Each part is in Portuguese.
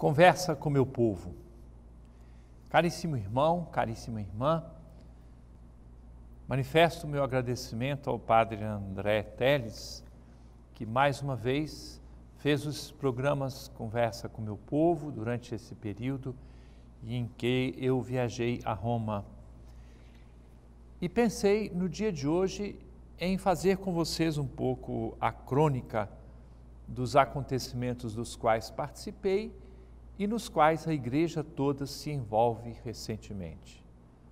Conversa com meu povo. Caríssimo irmão, caríssima irmã, manifesto o meu agradecimento ao Padre André Teles, que mais uma vez fez os programas Conversa com meu povo durante esse período em que eu viajei a Roma. E pensei no dia de hoje em fazer com vocês um pouco a crônica dos acontecimentos dos quais participei e nos quais a igreja toda se envolve recentemente.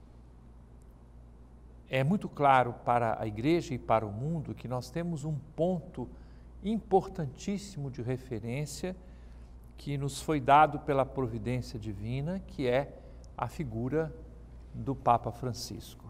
É muito claro para a igreja e para o mundo que nós temos um ponto importantíssimo de referência que nos foi dado pela providência divina, que é a figura do Papa Francisco.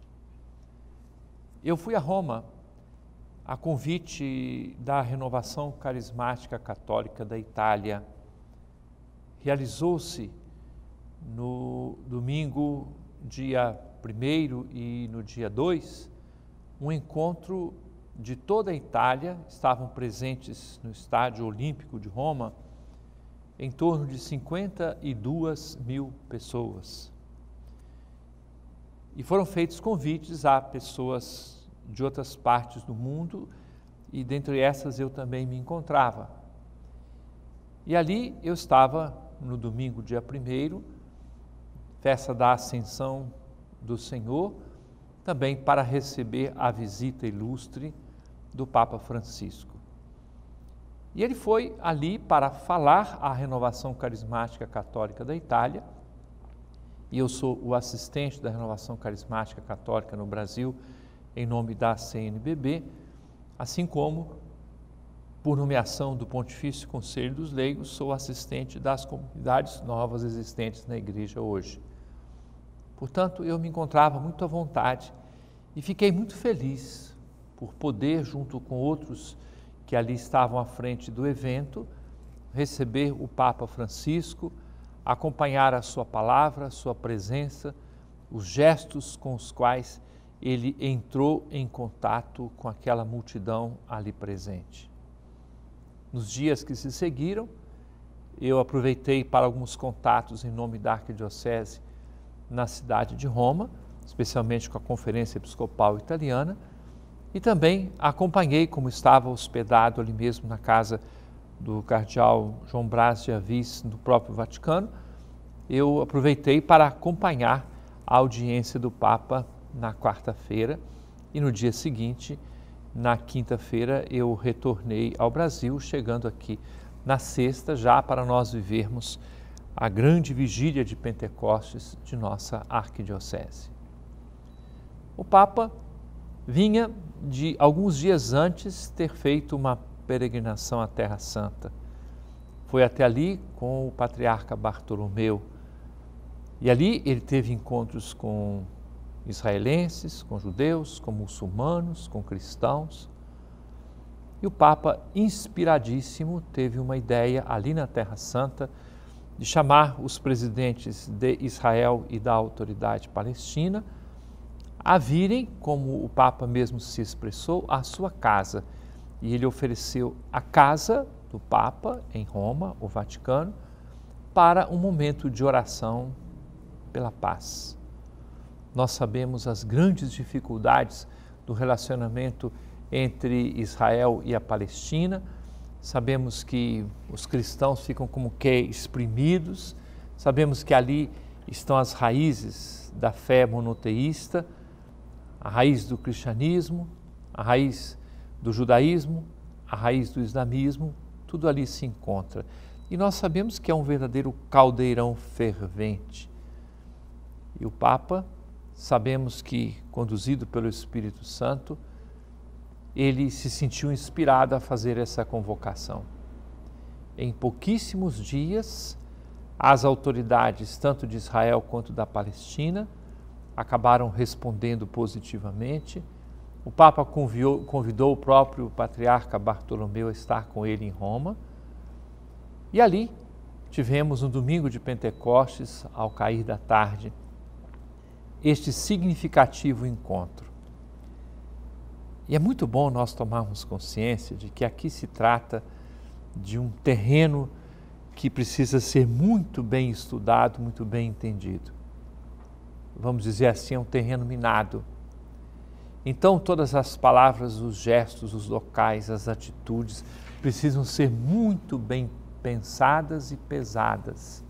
Eu fui a Roma a convite da Renovação Carismática Católica da Itália. Realizou-se no domingo, dia 1º e no dia 2, um encontro de toda a Itália. Estavam presentes no Estádio Olímpico de Roma em torno de 52 mil pessoas. E foram feitos convites a pessoas de outras partes do mundo e dentre essas eu também me encontrava. E ali eu estava no domingo, dia 1º, festa da Ascensão do Senhor, também para receber a visita ilustre do Papa Francisco. E ele foi ali para falar à Renovação Carismática Católica da Itália, e eu sou o assistente da Renovação Carismática Católica no Brasil, em nome da CNBB, assim como, por nomeação do Pontifício Conselho dos Leigos, sou assistente das comunidades novas existentes na igreja hoje. Portanto, eu me encontrava muito à vontade e fiquei muito feliz por poder, junto com outros que ali estavam à frente do evento, receber o Papa Francisco, acompanhar a sua palavra, a sua presença, os gestos com os quais ele entrou em contato com aquela multidão ali presente. Nos dias que se seguiram, eu aproveitei para alguns contatos em nome da Arquidiocese na cidade de Roma, especialmente com a Conferência Episcopal Italiana, e também acompanhei, como estava hospedado ali mesmo na casa do cardeal João Brás de Assis, no próprio Vaticano, eu aproveitei para acompanhar a audiência do Papa na quarta-feira e no dia seguinte, na quinta-feira, eu retornei ao Brasil, chegando aqui na sexta, já para nós vivermos a grande vigília de Pentecostes de nossa arquidiocese. O Papa vinha de alguns dias antes ter feito uma peregrinação à Terra Santa. Foi até ali com o patriarca Bartolomeu e ali ele teve encontros com israelenses, com judeus, com muçulmanos, com cristãos. E o Papa, inspiradíssimo, teve uma ideia ali na Terra Santa de chamar os presidentes de Israel e da autoridade palestina a virem, como o Papa mesmo se expressou, à sua casa. E ele ofereceu a casa do Papa em Roma, o Vaticano, para um momento de oração pela paz. Nós sabemos as grandes dificuldades do relacionamento entre Israel e a Palestina, sabemos que os cristãos ficam como que exprimidos, sabemos que ali estão as raízes da fé monoteísta, a raiz do cristianismo, a raiz do judaísmo, a raiz do islamismo, tudo ali se encontra. E nós sabemos que é um verdadeiro caldeirão fervente. E o Papa, sabemos que, conduzido pelo Espírito Santo, ele se sentiu inspirado a fazer essa convocação. Em pouquíssimos dias, as autoridades, tanto de Israel quanto da Palestina, acabaram respondendo positivamente. O Papa convidou o próprio patriarca Bartolomeu a estar com ele em Roma. E ali tivemos no domingo de Pentecostes, ao cair da tarde, este significativo encontro. E é muito bom nós tomarmos consciência de que aqui se trata de um terreno que precisa ser muito bem estudado, muito bem entendido. Vamos dizer assim, é um terreno minado. Então, todas as palavras, os gestos, os locais, as atitudes precisam ser muito bem pensadas e pesadas.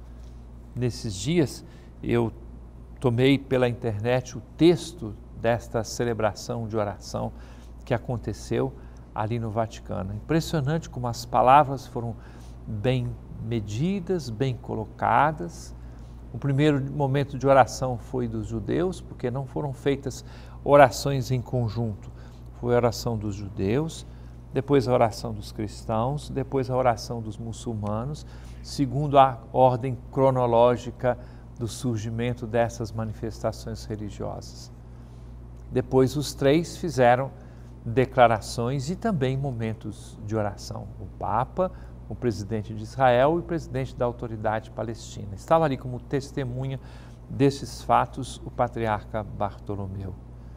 Nesses dias, eu tomei pela internet o texto desta celebração de oração que aconteceu ali no Vaticano. Impressionante como as palavras foram bem medidas, bem colocadas. O primeiro momento de oração foi dos judeus, porque não foram feitas orações em conjunto. Foi a oração dos judeus, depois a oração dos cristãos, depois a oração dos muçulmanos, segundo a ordem cronológica do surgimento dessas manifestações religiosas. Depois os três fizeram declarações e também momentos de oração. O Papa, o presidente de Israel e o presidente da autoridade palestina. Estava ali como testemunha desses fatos o patriarca Bartolomeu.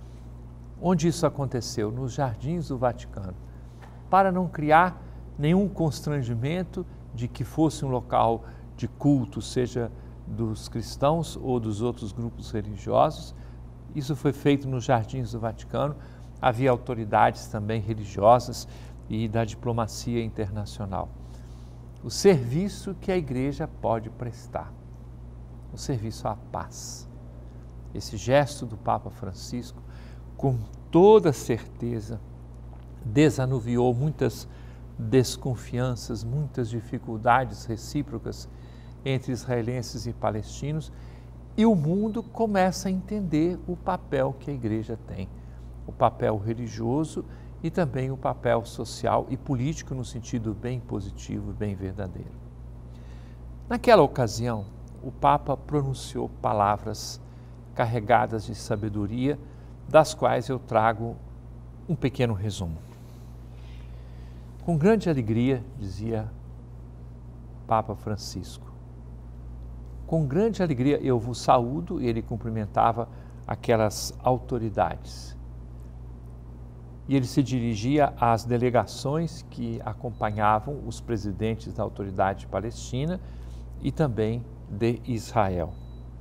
Onde isso aconteceu? Nos jardins do Vaticano, para não criar nenhum constrangimento de que fosse um local de culto, seja dos cristãos ou dos outros grupos religiosos. Isso foi feito nos jardins do Vaticano. Havia autoridades também religiosas e da diplomacia internacional. O serviço que a igreja pode prestar, o serviço à paz. Esse gesto do Papa Francisco, com toda certeza, desanuviou muitas desconfianças, muitas dificuldades recíprocas entre israelenses e palestinos, e o mundo começa a entender o papel que a igreja tem, o papel religioso e também o papel social e político no sentido bem positivo, bem verdadeiro. Naquela ocasião, o Papa pronunciou palavras carregadas de sabedoria, das quais eu trago um pequeno resumo. Com grande alegria, dizia Papa Francisco, com grande alegria eu vos saúdo, e ele cumprimentava aquelas autoridades. E ele se dirigia às delegações que acompanhavam os presidentes da autoridade palestina e também de Israel.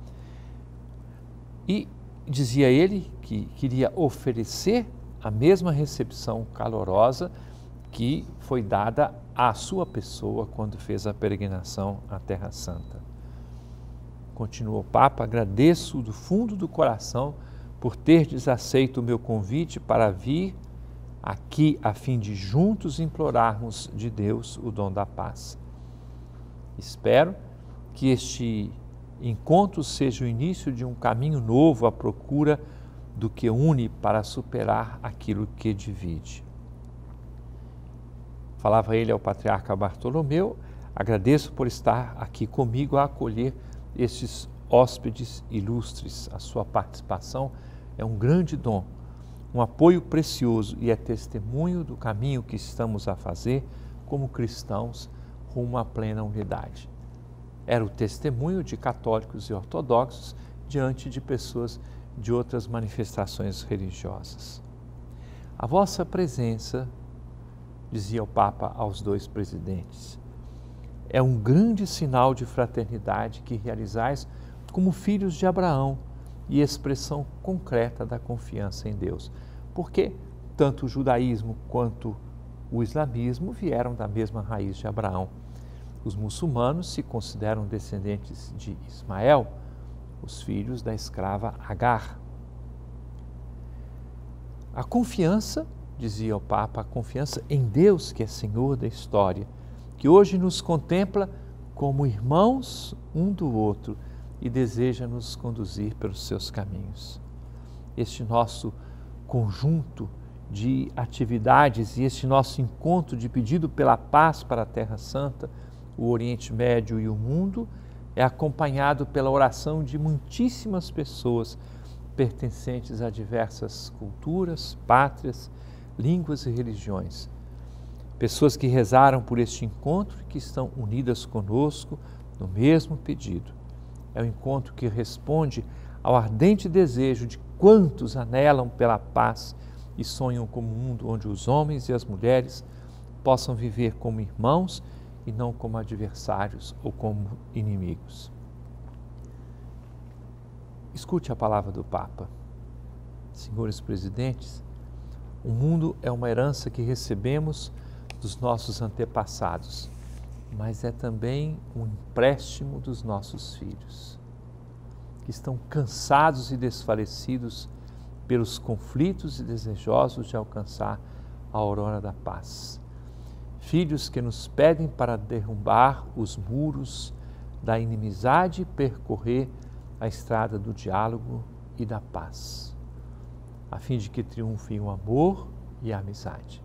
E dizia ele que queria oferecer a mesma recepção calorosa que foi dada à sua pessoa quando fez a peregrinação à Terra Santa. Continuou o Papa: agradeço do fundo do coração por terdes aceito o meu convite para vir aqui a fim de juntos implorarmos de Deus o dom da paz. Espero que este encontro seja o início de um caminho novo à procura do que une para superar aquilo que divide. Falava ele ao patriarca Bartolomeu: agradeço por estar aqui comigo a acolher estes hóspedes ilustres. A sua participação é um grande dom, um apoio precioso e é testemunho do caminho que estamos a fazer como cristãos rumo à plena unidade. Era o testemunho de católicos e ortodoxos diante de pessoas de outras manifestações religiosas. A vossa presença, dizia o Papa aos dois presidentes, é um grande sinal de fraternidade que realizais como filhos de Abraão e expressão concreta da confiança em Deus, porque tanto o judaísmo quanto o islamismo vieram da mesma raiz de Abraão. Os muçulmanos se consideram descendentes de Ismael, os filhos da escrava Agar. A confiança, dizia o Papa, a confiança em Deus, que é Senhor da história, que hoje nos contempla como irmãos um do outro e deseja nos conduzir pelos seus caminhos. Este nosso conjunto de atividades e este nosso encontro de pedido pela paz para a Terra Santa, o Oriente Médio e o mundo, é acompanhado pela oração de muitíssimas pessoas pertencentes a diversas culturas, pátrias, línguas e religiões. Pessoas que rezaram por este encontro e que estão unidas conosco no mesmo pedido. É um encontro que responde ao ardente desejo de quantos anelam pela paz e sonham como um mundo onde os homens e as mulheres possam viver como irmãos e não como adversários ou como inimigos. Escute a palavra do Papa. Senhores presidentes, o mundo é uma herança que recebemos dos nossos antepassados, mas é também um empréstimo dos nossos filhos, que estão cansados e desfalecidos pelos conflitos e desejosos de alcançar a aurora da paz. Filhos que nos pedem para derrubar os muros da inimizade e percorrer a estrada do diálogo e da paz, a fim de que triunfem o amor e a amizade.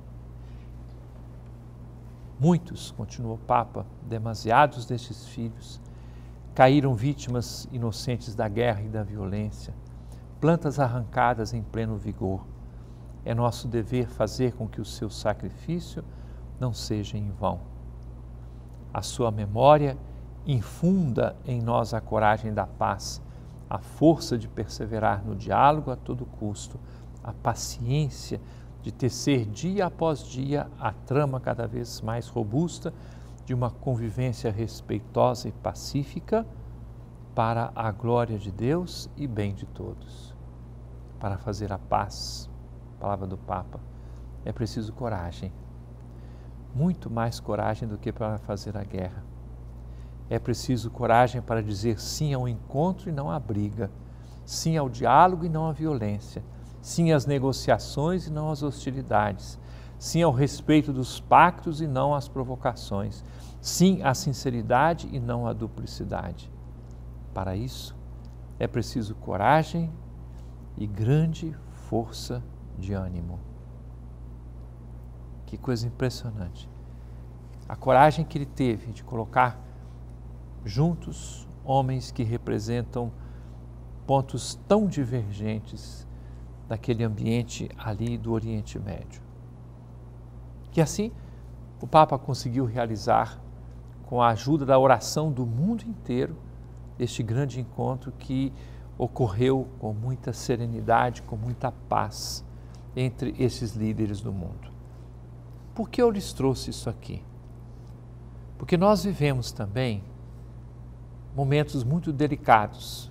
Muitos, continuou o Papa, demasiados destes filhos, caíram vítimas inocentes da guerra e da violência, plantas arrancadas em pleno vigor. É nosso dever fazer com que o seu sacrifício não seja em vão. A sua memória infunda em nós a coragem da paz, a força de perseverar no diálogo a todo custo, a paciência de tecer dia após dia a trama cada vez mais robusta de uma convivência respeitosa e pacífica para a glória de Deus e bem de todos. Para fazer a paz, palavra do Papa, é preciso coragem, muito mais coragem do que para fazer a guerra. É preciso coragem para dizer sim ao encontro e não à briga, sim ao diálogo e não à violência, sim às negociações e não às hostilidades, sim ao respeito dos pactos e não às provocações, sim à sinceridade e não à duplicidade. Para isso, é preciso coragem e grande força de ânimo. Que coisa impressionante. A coragem que ele teve de colocar juntos homens que representam pontos tão divergentes daquele ambiente ali do Oriente Médio. Que assim o Papa conseguiu realizar, com a ajuda da oração do mundo inteiro, este grande encontro que ocorreu com muita serenidade, com muita paz entre esses líderes do mundo. Por que eu lhes trouxe isso aqui? Porque nós vivemos também momentos muito delicados.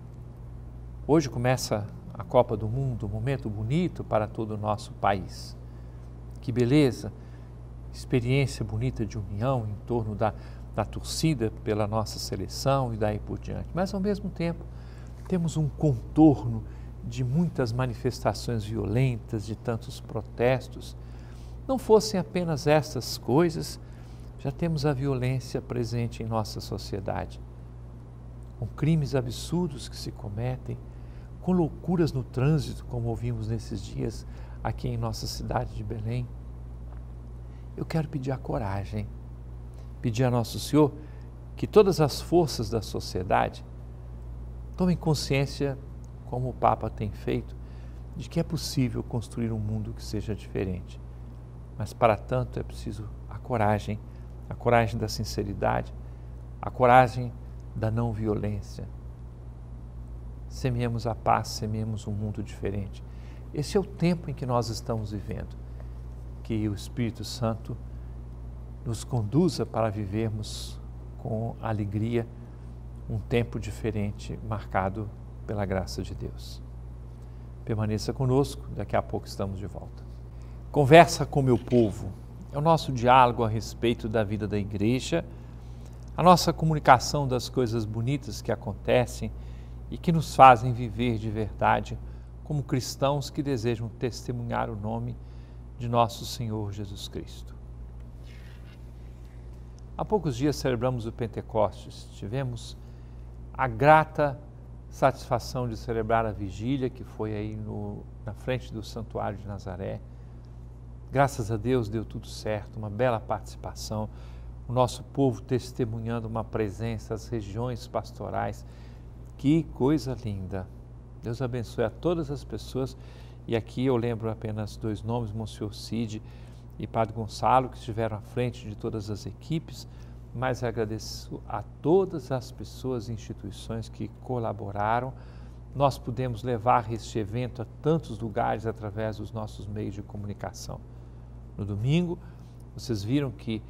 Hoje começa a Copa do Mundo, um momento bonito para todo o nosso país. Que beleza, experiência bonita de união em torno da torcida pela nossa seleção e daí por diante. Mas, ao mesmo tempo, temos um contorno de muitas manifestações violentas, de tantos protestos. Não fossem apenas estas coisas, já temos a violência presente em nossa sociedade, com crimes absurdos que se cometem, com loucuras no trânsito, como ouvimos nesses dias aqui em nossa cidade de Belém. Eu quero pedir a coragem, pedir a Nosso Senhor que todas as forças da sociedade tomem consciência, como o Papa tem feito, de que é possível construir um mundo que seja diferente. Mas para tanto é preciso a coragem da sinceridade, a coragem da não violência. Semeemos a paz, semeemos um mundo diferente. Esse é o tempo em que nós estamos vivendo. Que o Espírito Santo nos conduza para vivermos com alegria um tempo diferente, marcado pela graça de Deus. Permaneça conosco, daqui a pouco estamos de volta. Conversa com meu povo é o nosso diálogo a respeito da vida da igreja, a nossa comunicação das coisas bonitas que acontecem e que nos fazem viver de verdade como cristãos que desejam testemunhar o nome de nosso Senhor Jesus Cristo. Há poucos dias celebramos o Pentecostes, tivemos a grata satisfação de celebrar a vigília que foi aí na frente do Santuário de Nazaré. Graças a Deus deu tudo certo, uma bela participação, o nosso povo testemunhando uma presença, as regiões pastorais. Que coisa linda! Deus abençoe a todas as pessoas. E aqui eu lembro apenas dois nomes, Monsenhor Cid e Padre Gonçalo, que estiveram à frente de todas as equipes, mas agradeço a todas as pessoas e instituições que colaboraram. Nós pudemos levar este evento a tantos lugares através dos nossos meios de comunicação. No domingo, vocês viram que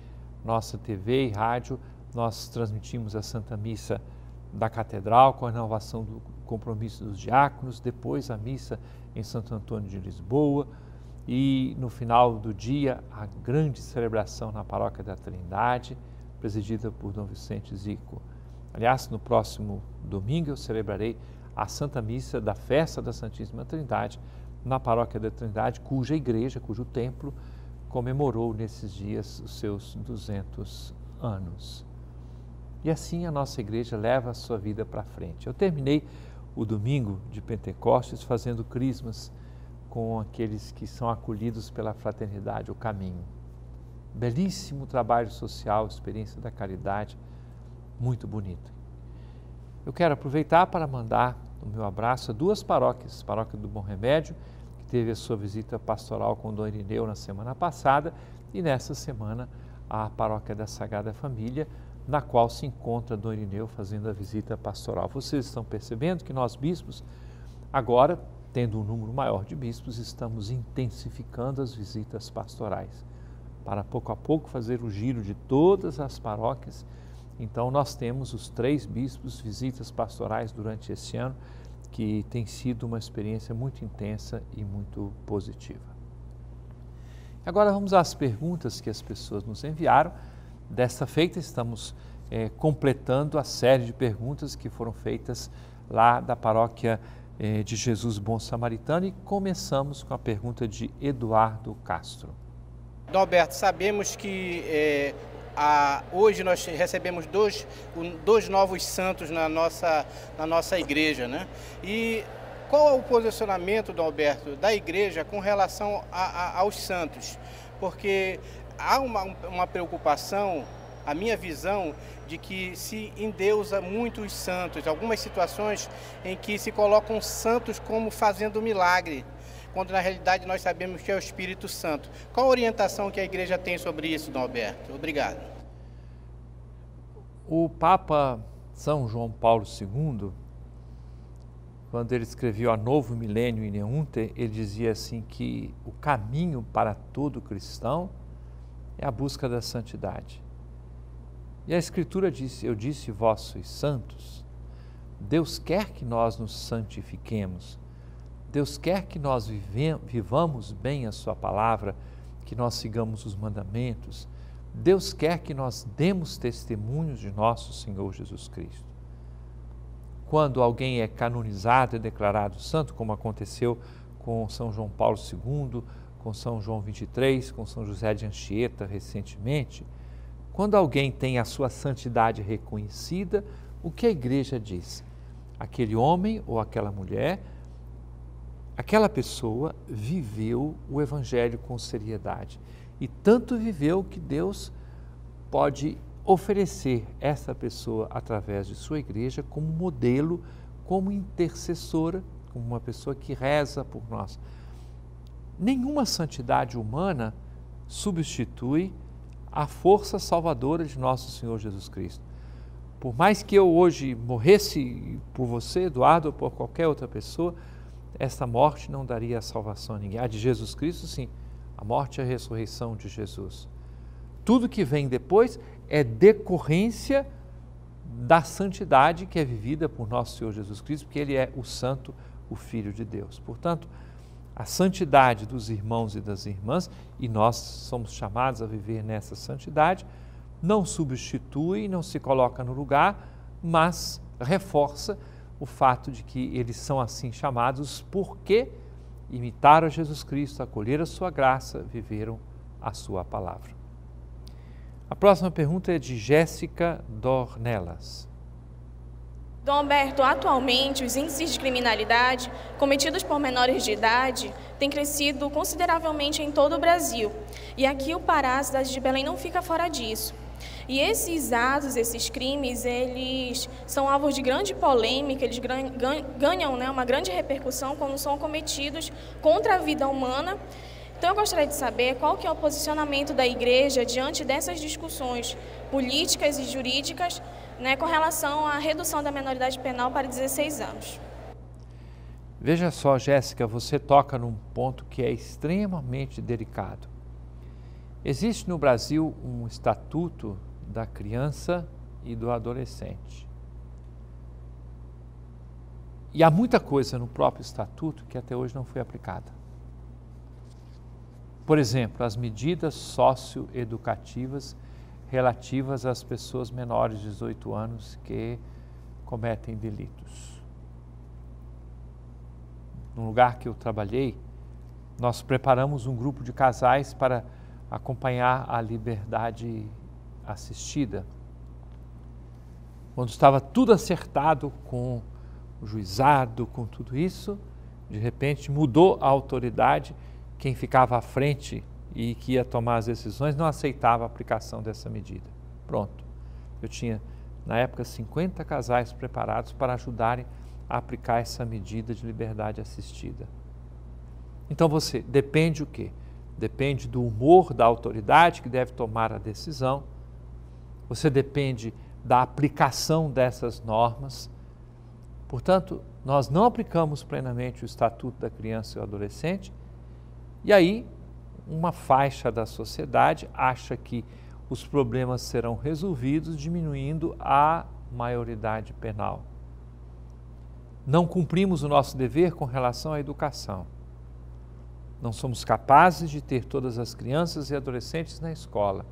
nossa TV e rádio, nós transmitimos a Santa Missa da Catedral com a renovação do compromisso dos diáconos, depois a missa em Santo Antônio de Lisboa e no final do dia a grande celebração na Paróquia da Trindade, presidida por Dom Vicente Zico. Aliás, no próximo domingo eu celebrarei a Santa Missa da Festa da Santíssima Trindade na Paróquia da Trindade, cuja igreja, cujo templo comemorou nesses dias os seus 200 anos. E assim a nossa igreja leva a sua vida para frente. Eu terminei o domingo de Pentecostes fazendo crismas com aqueles que são acolhidos pela Fraternidade, o Caminho. Belíssimo trabalho social, experiência da caridade, muito bonito. Eu quero aproveitar para mandar o meu abraço a duas paróquias, Paróquia do Bom Remédio, que teve a sua visita pastoral com Dom Irineu na semana passada, e nessa semana a Paróquia da Sagrada Família, na qual se encontra Dom Irineu fazendo a visita pastoral. Vocês estão percebendo que nós bispos, agora, tendo um número maior de bispos, estamos intensificando as visitas pastorais, para pouco a pouco fazer o giro de todas as paróquias. Então nós temos os 3 bispos, visitas pastorais durante esse ano, que tem sido uma experiência muito intensa e muito positiva. Agora vamos às perguntas que as pessoas nos enviaram. Desta feita estamos completando a série de perguntas que foram feitas lá da Paróquia de Jesus Bom Samaritano e começamos com a pergunta de Eduardo Castro. Dom Alberto, sabemos que hoje nós recebemos dois novos santos na nossa igreja, né? E qual é o posicionamento, Dom Alberto, da igreja com relação aos santos? Porque há uma preocupação, a minha visão, de que se endeusa muito os santos, algumas situações em que se colocam santos como fazendo milagre, quando na realidade nós sabemos que é o Espírito Santo. Qual a orientação que a igreja tem sobre isso, Dom Alberto? Obrigado. O Papa São João Paulo II, quando ele escreveu A Novo Milênio in Eunte, ele dizia assim que o caminho para todo cristão é a busca da santidade. E a Escritura diz, eu disse vós sois santos. Deus quer que nós nos santifiquemos. Deus quer que nós vivamos bem a sua palavra, que nós sigamos os mandamentos. Deus quer que nós demos testemunhos de nosso Senhor Jesus Cristo. Quando alguém é canonizado e declarado santo, como aconteceu com São João Paulo II, com São João XXIII, com São José de Anchieta recentemente, quando alguém tem a sua santidade reconhecida, o que a igreja diz? Aquele homem ou aquela mulher, aquela pessoa viveu o Evangelho com seriedade. E tanto viveu que Deus pode oferecer essa pessoa através de sua igreja como modelo, como intercessora, como uma pessoa que reza por nós. Nenhuma santidade humana substitui a força salvadora de nosso Senhor Jesus Cristo. Por mais que eu hoje morresse por você, Eduardo, ou por qualquer outra pessoa, esta morte não daria a salvação a ninguém. A de Jesus Cristo, sim, a morte e a ressurreição de Jesus. Tudo que vem depois é decorrência da santidade que é vivida por nosso Senhor Jesus Cristo, porque Ele é o Santo, o Filho de Deus. Portanto, a santidade dos irmãos e das irmãs, e nós somos chamados a viver nessa santidade, não substitui, não se coloca no lugar, mas reforça o fato de que eles são assim chamados porque imitaram a Jesus Cristo, acolheram a sua graça, viveram a sua palavra. A próxima pergunta é de Jéssica Dornelas. Dom Alberto, atualmente os índices de criminalidade cometidos por menores de idade têm crescido consideravelmente em todo o Brasil. E aqui o Pará, a cidade de Belém, não fica fora disso. E esses atos, esses crimes, eles são alvos de grande polêmica, eles ganham uma grande repercussão quando são cometidos contra a vida humana. Então eu gostaria de saber qual que é o posicionamento da igreja diante dessas discussões políticas e jurídicas, com relação à redução da menoridade penal para 16 anos. Veja só, Jéssica, você toca num ponto que é extremamente delicado. Existe no Brasil um Estatuto da Criança e do Adolescente. E há muita coisa no próprio Estatuto que até hoje não foi aplicada. Por exemplo, as medidas socioeducativas relativas às pessoas menores de 18 anos que cometem delitos. No lugar que eu trabalhei, nós preparamos um grupo de casais para acompanhar a liberdade assistida. Quando estava tudo acertado com o juizado, com tudo isso, de repente mudou a autoridade, quem ficava à frente e que ia tomar as decisões não aceitava a aplicação dessa medida. Pronto. Eu tinha, na época, 50 casais preparados para ajudarem a aplicar essa medida de liberdade assistida. Então você depende o quê? Depende do humor da autoridade que deve tomar a decisão, você depende da aplicação dessas normas. Portanto, nós não aplicamos plenamente o Estatuto da Criança e do Adolescente, e aí uma faixa da sociedade acha que os problemas serão resolvidos diminuindo a maioridade penal. Não cumprimos o nosso dever com relação à educação. Não somos capazes de ter todas as crianças e adolescentes na escola.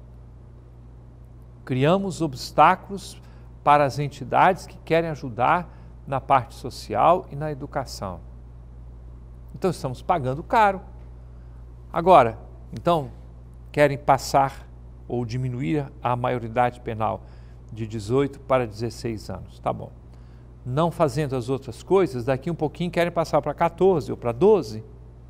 Criamos obstáculos para as entidades que querem ajudar na parte social e na educação. Então estamos pagando caro. Agora, então, querem passar ou diminuir a maioridade penal de 18 para 16 anos. Tá bom. Não fazendo as outras coisas, daqui um pouquinho querem passar para 14 ou para 12.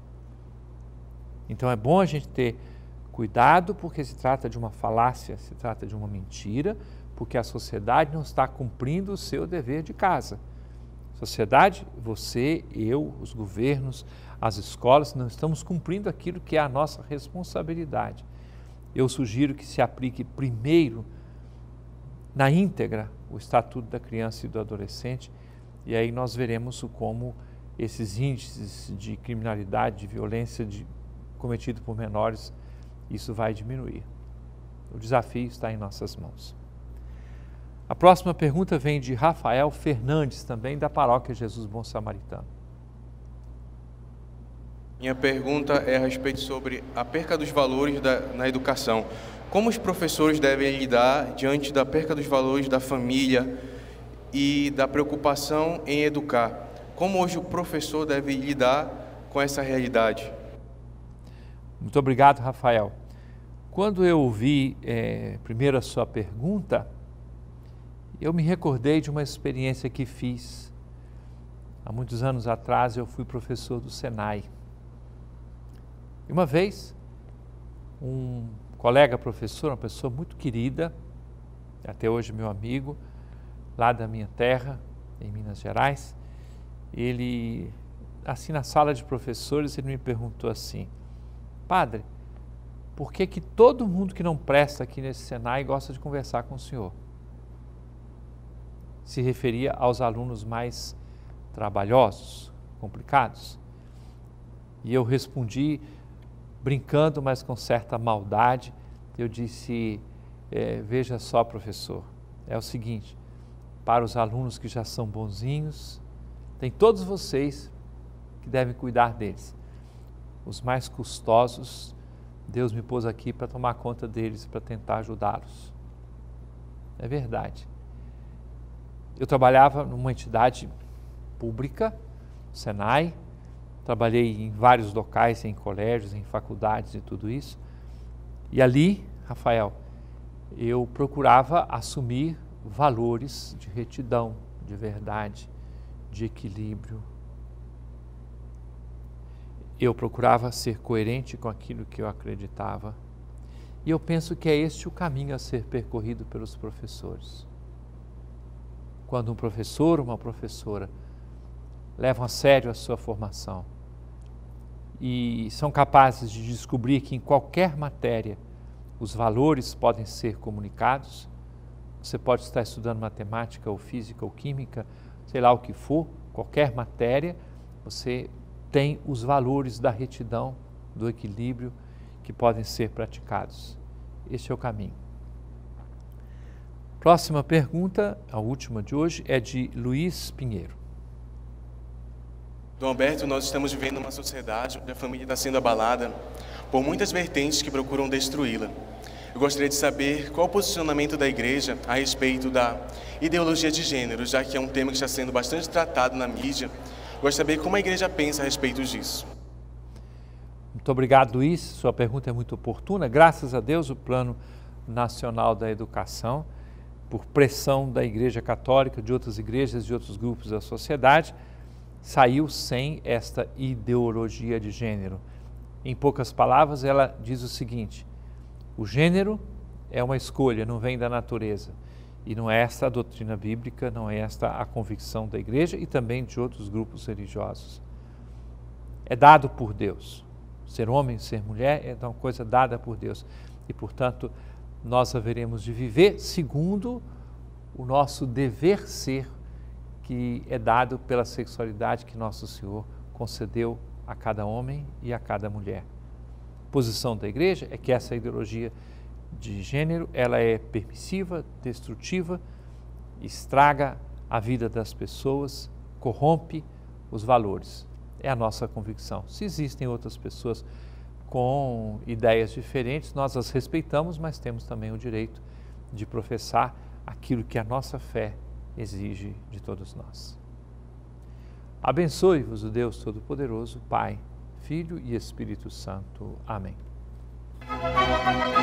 Então é bom a gente ter cuidado, porque se trata de uma falácia, se trata de uma mentira, porque a sociedade não está cumprindo o seu dever de casa. Sociedade, você, eu, os governos, as escolas, não estamos cumprindo aquilo que é a nossa responsabilidade. Eu sugiro que se aplique primeiro, na íntegra, o Estatuto da Criança e do Adolescente, e aí nós veremos como esses índices de criminalidade, de violência cometido por menores, isso vai diminuir. O desafio está em nossas mãos. A próxima pergunta vem de Rafael Fernandes, também da Paróquia Jesus Bom Samaritano. Minha pergunta é a respeito sobre a perca dos valores na educação. Como os professores devem lidar diante da perca dos valores da família e da preocupação em educar? Como hoje o professor deve lidar com essa realidade? Muito obrigado, Rafael. Quando eu ouvi primeiro a sua pergunta, eu me recordei de uma experiência que fiz. Há muitos anos atrás eu fui professor do Senai. E uma vez, um colega professor, uma pessoa muito querida, até hoje meu amigo, lá da minha terra, em Minas Gerais, ele, assim na sala de professores, ele me perguntou assim: padre, por que que todo mundo que não presta aqui nesse Senai gosta de conversar com o senhor? Se referia aos alunos mais trabalhosos, complicados. E eu respondi, brincando, mas com certa maldade, eu disse, veja só, professor, é o seguinte, para os alunos que já são bonzinhos, tem todos vocês que devem cuidar deles. Os mais custosos, Deus me pôs aqui para tomar conta deles, para tentar ajudá-los. É verdade. Eu trabalhava numa entidade pública, Senai, trabalhei em vários locais, em colégios, em faculdades e tudo isso. E ali, Rafael, eu procurava assumir valores de retidão, de verdade, de equilíbrio. Eu procurava ser coerente com aquilo que eu acreditava. E eu penso que é este o caminho a ser percorrido pelos professores. Quando um professor ou uma professora levam a sério a sua formação e são capazes de descobrir que em qualquer matéria os valores podem ser comunicados, você pode estar estudando matemática ou física ou química, sei lá o que for, qualquer matéria, você tem os valores da retidão, do equilíbrio, que que podem ser praticados. Este é o caminho. Próxima pergunta, a última de hoje, é de Luiz Pinheiro. Dom Alberto, nós estamos vivendo uma sociedade onde a família está sendo abalada por muitas vertentes que procuram destruí-la. Eu gostaria de saber qual o posicionamento da Igreja a respeito da ideologia de gênero, já que é um tema que está sendo bastante tratado na mídia. Eu gostaria de saber como a Igreja pensa a respeito disso. Muito obrigado, Luiz. Sua pergunta é muito oportuna. Graças a Deus, o Plano Nacional da Educação, por pressão da Igreja Católica, de outras igrejas e outros grupos da sociedade, saiu sem esta ideologia de gênero. Em poucas palavras, ela diz o seguinte: o gênero é uma escolha, não vem da natureza. E não é esta a doutrina bíblica, não é esta a convicção da Igreja e também de outros grupos religiosos. É dado por Deus. Ser homem, ser mulher é uma coisa dada por Deus. E, portanto, nós haveremos de viver segundo o nosso dever ser, que é dado pela sexualidade que Nosso Senhor concedeu a cada homem e a cada mulher. A posição da Igreja é que essa ideologia de gênero, ela é permissiva, destrutiva, estraga a vida das pessoas, corrompe os valores. É a nossa convicção. Se existem outras pessoas com ideias diferentes, nós as respeitamos, mas temos também o direito de professar aquilo que a nossa fé exige de todos nós. Abençoe-vos o Deus Todo-Poderoso, Pai, Filho e Espírito Santo. Amém.